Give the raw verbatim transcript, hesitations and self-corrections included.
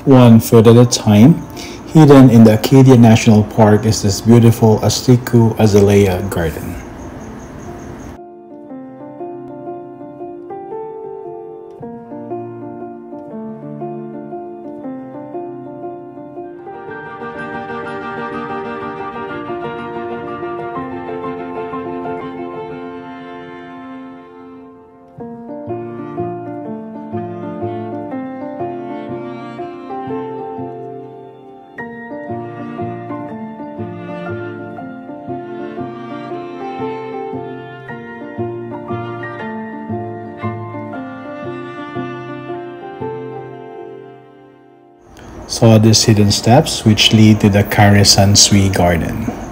One foot at a time. Hidden in the Acadia National Park is this beautiful Asticou Azalea Garden. Saw these hidden steps which lead to the Kare Sansui Garden.